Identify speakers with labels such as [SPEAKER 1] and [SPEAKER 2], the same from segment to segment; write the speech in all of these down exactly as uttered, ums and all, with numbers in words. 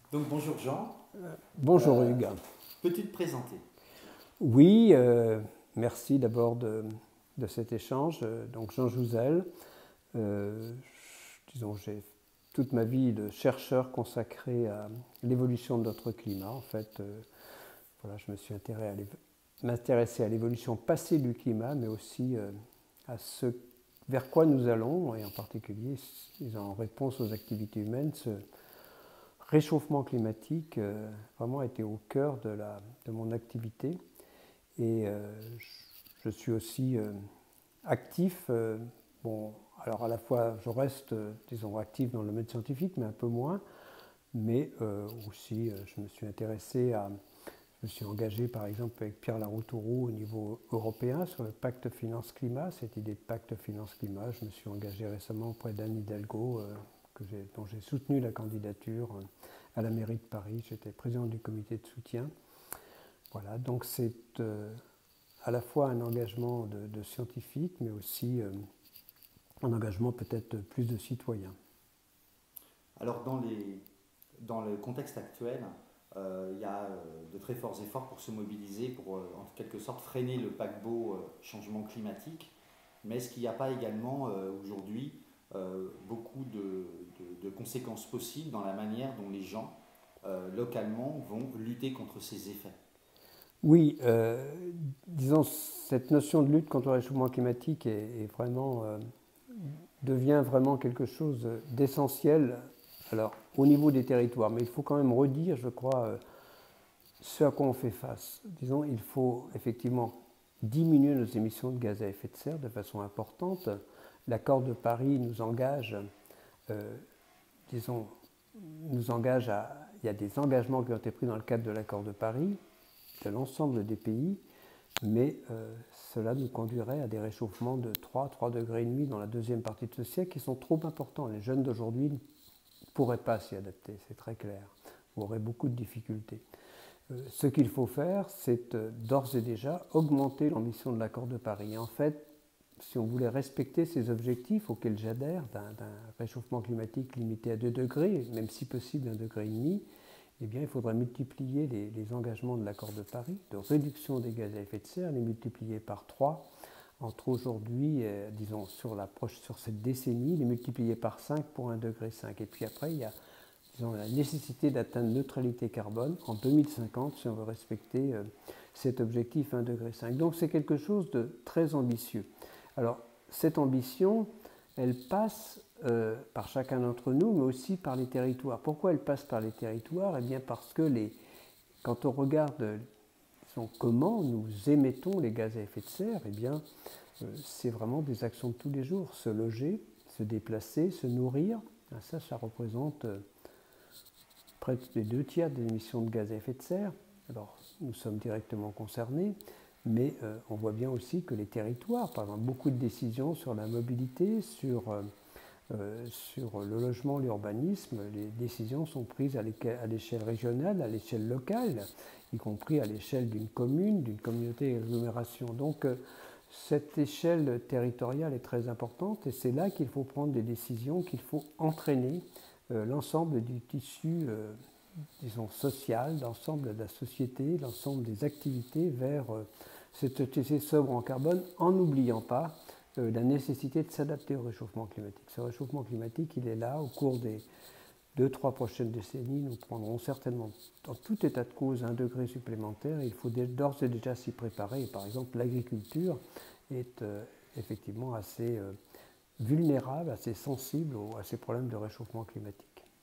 [SPEAKER 1] Donc bonjour Jean.
[SPEAKER 2] Bonjour
[SPEAKER 1] Euh,
[SPEAKER 2] Hugues.
[SPEAKER 1] Peux-tu te présenter?
[SPEAKER 2] Oui, euh, merci d'abord de, de cet échange. Euh, Donc Jean Jouzel, euh, disons, j'ai toute ma vie de chercheur consacré à l'évolution de notre climat. En fait, euh, voilà, je me suis intéressé à l'évo- m'intéresser à l'évolution passée du climat, mais aussi euh, à ce vers quoi nous allons, et en particulier en réponse aux activités humaines. Ce réchauffement climatique euh, vraiment a été au cœur de, la, de mon activité. Et euh, je suis aussi euh, actif. Euh, bon, alors à la fois, je reste, euh, disons, actif dans le domaine scientifique, mais un peu moins. Mais euh, aussi, euh, je me suis intéressé à. Je me suis engagé, par exemple, avec Pierre Laroutourou au niveau européen sur le pacte finance-climat. Cette idée de pacte finance-climat, je me suis engagé récemment auprès d'Anne Hidalgo, euh, que dont j'ai soutenu la candidature euh, à la mairie de Paris. J'étais président du comité de soutien. Voilà, donc c'est euh, à la fois un engagement de, de scientifique, mais aussi euh, un engagement peut-être plus de citoyen.
[SPEAKER 1] Alors dans, les, dans le contexte actuel, euh, il y a euh, de très forts efforts pour se mobiliser, pour euh, en quelque sorte freiner le paquebot euh, changement climatique. Mais est-ce qu'il n'y a pas également euh, aujourd'hui euh, beaucoup de, de- de conséquences possibles dans la manière dont les gens euh, localement vont lutter contre ces effets?
[SPEAKER 2] Oui, euh, disons, cette notion de lutte contre le réchauffement climatique est, est vraiment, euh, devient vraiment quelque chose d'essentiel alors, au niveau des territoires. Mais il faut quand même redire, je crois, euh, ce à quoi on fait face. Disons, il faut effectivement diminuer nos émissions de gaz à effet de serre de façon importante. L'accord de Paris nous engage, euh, disons, nous engage à. Il y a des engagements qui ont été pris dans le cadre de l'accord de Paris, de l'ensemble des pays, mais euh, cela nous conduirait à des réchauffements de trois, trois degrés et demi dans la deuxième partie de ce siècle qui sont trop importants. Les jeunes d'aujourd'hui ne pourraient pas s'y adapter, c'est très clair. Vous aurez beaucoup de difficultés. Euh, ce qu'il faut faire, c'est euh, d'ores et déjà augmenter l'ambition de l'accord de Paris. Et en fait, si on voulait respecter ces objectifs auxquels j'adhère, d'un réchauffement climatique limité à deux degrés, même si possible un degré et demi, eh bien, il faudrait multiplier les, les engagements de l'accord de Paris de réduction des gaz à effet de serre, les multiplier par trois entre aujourd'hui, euh, disons, sur, la, sur cette décennie, les multiplier par cinq pour un degré cinq. Et puis après, il y a disons, la nécessité d'atteindre neutralité carbone en deux mille cinquante si on veut respecter euh, cet objectif un degré cinq. Donc c'est quelque chose de très ambitieux. Alors, cette ambition, elle passe euh, par chacun d'entre nous, mais aussi par les territoires. Pourquoi elle passe par les territoires? Eh bien parce que les, quand on regarde disons, comment nous émettons les gaz à effet de serre, eh bien euh, c'est vraiment des actions de tous les jours. Se loger, se déplacer, se nourrir, ça, ça représente euh, près des deux tiers des émissions de gaz à effet de serre. Alors, nous sommes directement concernés, mais euh, on voit bien aussi que les territoires, par exemple, beaucoup de décisions sur la mobilité, sur, euh, euh, sur le logement, l'urbanisme, les décisions sont prises à l'échelle régionale, à l'échelle locale, y compris à l'échelle d'une commune, d'une communauté d'agglomération. Donc, euh, cette échelle territoriale est très importante et c'est là qu'il faut prendre des décisions, qu'il faut entraîner euh, l'ensemble du tissu euh, disons, social, l'ensemble de la société, l'ensemble des activités vers euh, cette société sobre en carbone, en n'oubliant pas euh, la nécessité de s'adapter au réchauffement climatique. Ce réchauffement climatique, il est là au cours des deux, trois prochaines décennies. Nous prendrons certainement, dans tout état de cause, un degré supplémentaire. Et il faut d'ores et déjà s'y préparer. Et par exemple, l'agriculture est euh, effectivement assez euh, vulnérable, assez sensible au, à ces problèmes de réchauffement climatique.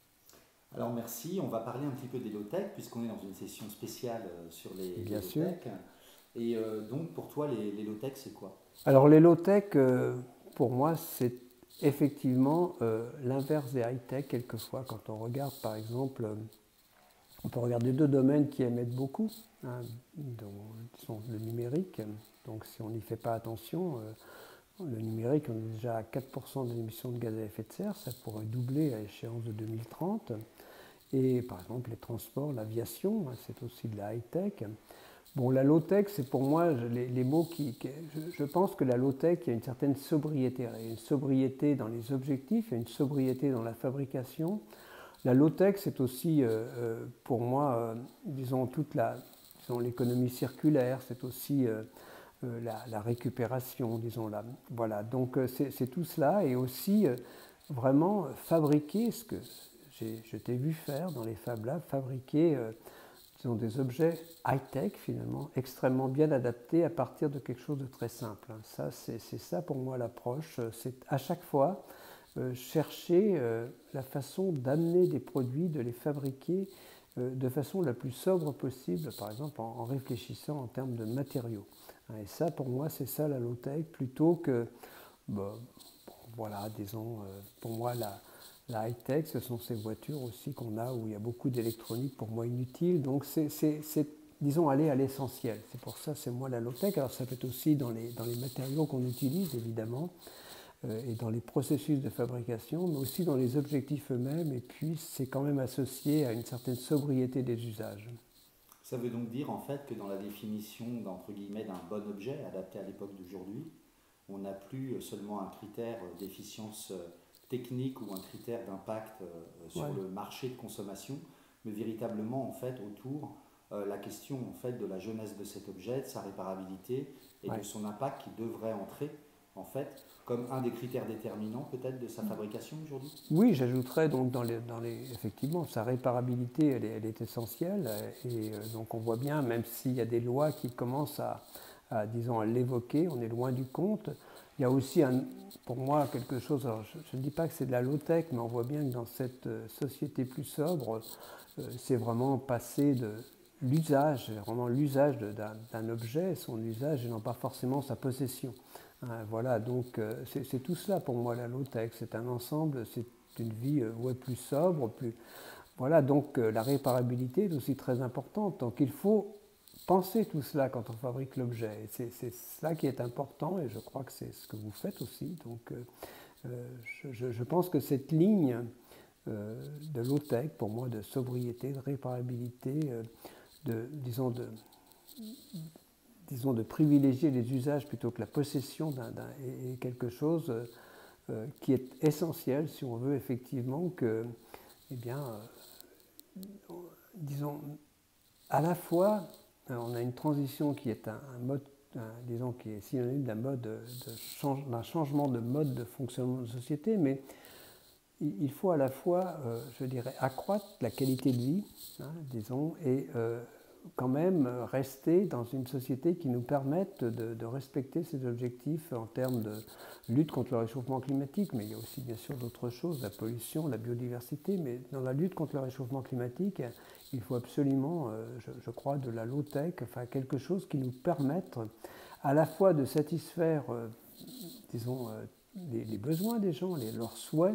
[SPEAKER 1] Alors merci, on va parler un petit peu des low-tech puisqu'on est dans une session spéciale euh, sur les, les
[SPEAKER 2] Bien sûr.
[SPEAKER 1] low-tech. Et euh, donc pour toi les, les low-tech c'est quoi?
[SPEAKER 2] Alors les low-tech, euh, pour moi, c'est effectivement euh, l'inverse des high-tech quelquefois. Quand on regarde par exemple, euh, on peut regarder deux domaines qui émettent beaucoup, hein, dont, qui sont le numérique. Donc si on n'y fait pas attention, euh, le numérique, on est déjà à quatre pour cent des émissions de gaz à effet de serre, ça pourrait doubler à l'échéance de deux mille trente. Et par exemple les transports, l'aviation, hein, c'est aussi de la high-tech. Bon, la low-tech, c'est pour moi les, les mots qui. qui je, je pense que la low-tech, il y a une certaine sobriété. Il y a une sobriété dans les objectifs, il y a une sobriété dans la fabrication. la low-tech, c'est aussi euh, euh, pour moi, euh, disons, toute la, disons, l'économie circulaire, c'est aussi euh, euh, la, la récupération, disons là. Voilà, donc euh, c'est, c'est tout cela, et aussi euh, vraiment fabriquer ce que j'ai, je t'ai vu faire dans les Fab Labs, fabriquer euh, disons, des objets high-tech finalement, extrêmement bien adaptés à partir de quelque chose de très simple. Ça, c'est, c'est ça pour moi l'approche, c'est à chaque fois euh, chercher euh, la façon d'amener des produits, de les fabriquer euh, de façon la plus sobre possible, par exemple en, en réfléchissant en termes de matériaux. Et ça, pour moi, c'est ça la low-tech, plutôt que, bah, bon, voilà, disons, euh, pour moi, la, la high-tech, ce sont ces voitures aussi qu'on a où il y a beaucoup d'électronique, pour moi, inutile. Donc, c'est, c'est, c'est disons, aller à l'essentiel. C'est pour ça, c'est moi la low-tech. Alors, ça peut être aussi dans les, dans les matériaux qu'on utilise, évidemment, euh, et dans les processus de fabrication, mais aussi dans les objectifs eux-mêmes. Et puis, c'est quand même associé à une certaine sobriété des usages.
[SPEAKER 1] Ça veut donc dire en fait que dans la définition d'entre guillemets d'un bon objet adapté à l'époque d'aujourd'hui, on n'a plus seulement un critère d'efficience technique ou un critère d'impact sur
[SPEAKER 2] Ouais.
[SPEAKER 1] le marché de consommation, mais véritablement en fait autour euh, la question en fait de la jeunesse de cet objet, de sa réparabilité et
[SPEAKER 2] Ouais.
[SPEAKER 1] de son impact qui devrait entrer en fait comme un des critères déterminants peut-être de sa fabrication aujourd'hui.
[SPEAKER 2] Oui, j'ajouterais donc dans les, dans les, effectivement sa réparabilité, elle est, elle est essentielle, et euh, donc on voit bien, même s'il y a des lois qui commencent à, à disons, à l'évoquer, on est loin du compte. Il y a aussi un, pour moi quelque chose, alors je, je ne dis pas que c'est de la low-tech, mais on voit bien que dans cette société plus sobre, euh, c'est vraiment passer de l'usage, vraiment l'usage de, d'un, d'un objet, son usage, et non pas forcément sa possession. Hein, voilà, donc euh, c'est, c'est tout cela pour moi la low-tech, c'est un ensemble, c'est une vie euh, ouais, plus sobre, plus... Voilà, donc euh, la réparabilité est aussi très importante, donc il faut penser tout cela quand on fabrique l'objet, et c'est, c'est cela qui est important, et je crois que c'est ce que vous faites aussi, donc euh, euh, je, je pense que cette ligne euh, de low-tech, pour moi, de sobriété, de réparabilité, euh, de, disons, de disons, de privilégier les usages plutôt que la possession d'un, d'un, est quelque chose euh, qui est essentiel si on veut effectivement que, eh bien, euh, disons, à la fois, on a une transition qui est un, un mode, un, disons, qui est synonyme d'un mode de change, d'un changement de mode de fonctionnement de société, mais il faut à la fois, euh, je dirais, accroître la qualité de vie, hein, disons, et euh, quand même rester dans une société qui nous permette de, de respecter ces objectifs en termes de lutte contre le réchauffement climatique, mais il y a aussi bien sûr d'autres choses, la pollution, la biodiversité, mais dans la lutte contre le réchauffement climatique, il faut absolument, je, je crois, de la low-tech, enfin quelque chose qui nous permette à la fois de satisfaire, disons, les, les besoins des gens, les, leurs souhaits,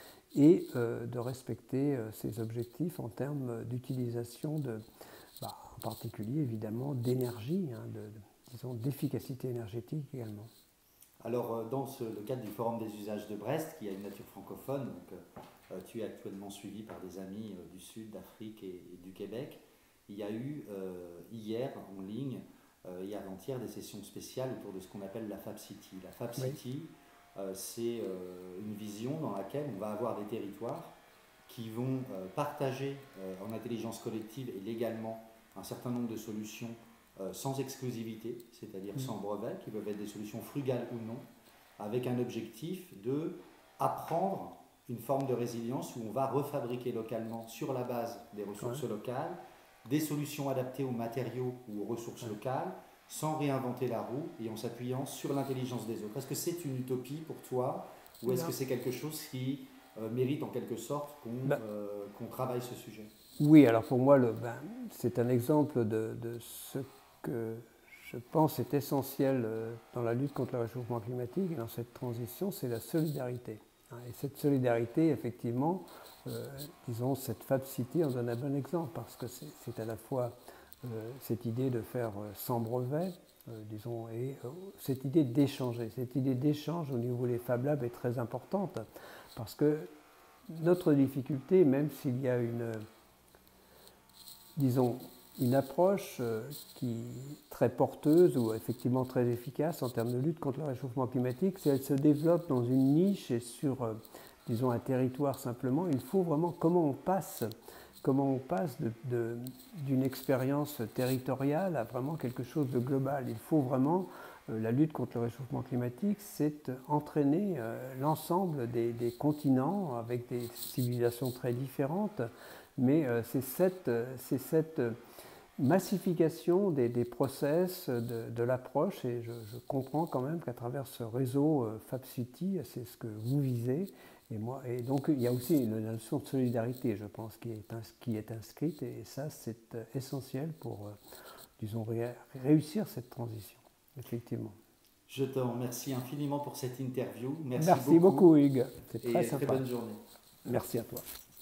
[SPEAKER 2] et euh, de respecter euh, ces objectifs en termes d'utilisation de, bah, en particulier évidemment d'énergie, hein, de, disons d'efficacité énergétique également.
[SPEAKER 1] Alors dans ce, le cadre du Forum des usages de Brest, qui a une nature francophone, donc, euh, tu es actuellement suivi par des amis euh, du Sud, d'Afrique et, et du Québec, il y a eu euh, hier en ligne, euh, hier avant-hier, des sessions spéciales autour de ce qu'on appelle la Fab City. La Fab
[SPEAKER 2] Oui.
[SPEAKER 1] City, Euh, c'est euh, une vision dans laquelle on va avoir des territoires qui vont euh, partager euh, en intelligence collective et légalement un certain nombre de solutions euh, sans exclusivité, c'est-à-dire mmh. sans brevet, qui peuvent être des solutions frugales ou non, avec un objectif de apprendre une forme de résilience où on va refabriquer localement sur la base des ressources ouais. locales des solutions adaptées aux matériaux ou aux ressources ouais. locales, sans réinventer la roue et en s'appuyant sur l'intelligence des autres. Est-ce que c'est une utopie pour toi ou est-ce non. que c'est quelque chose qui euh, mérite en quelque sorte qu'on, ben, euh, qu'on travaille ce sujet?
[SPEAKER 2] Oui, alors pour moi, le, ben, c'est un exemple de, de ce que je pense est essentiel dans la lutte contre le réchauffement climatique et dans cette transition, c'est la solidarité. Et cette solidarité, effectivement, euh, disons, cette Fab City en donne un bon exemple parce que c'est, c'est à la fois Euh, cette idée de faire euh, sans brevet, euh, disons, et euh, cette idée d'échanger. Cette idée d'échange au niveau des Fab Labs est très importante parce que notre difficulté, même s'il y a une, disons, une approche euh, qui est très porteuse ou effectivement très efficace en termes de lutte contre le réchauffement climatique, c'est qu'elle se développe dans une niche et sur euh, disons, un territoire simplement. Il faut vraiment comment on passe, comment on passe de, de, d'une expérience territoriale à vraiment quelque chose de global. Il faut vraiment, euh, la lutte contre le réchauffement climatique, c'est entraîner euh, l'ensemble des, des continents avec des civilisations très différentes, mais euh, c'est cette, c'est cette massification des, des process, de, de l'approche, et je, je comprends quand même qu'à travers ce réseau euh, FabCity, c'est ce que vous visez. Et, moi, et donc il y a aussi une notion de solidarité, je pense, qui est, ins, qui est inscrite, et ça c'est euh, essentiel pour, euh, disons, ré, réussir cette transition, effectivement.
[SPEAKER 1] Je te remercie infiniment pour cette interview. Merci,
[SPEAKER 2] Merci beaucoup, beaucoup Hugues.
[SPEAKER 1] C'est très et sympa. Très bonne journée.
[SPEAKER 2] Merci à toi.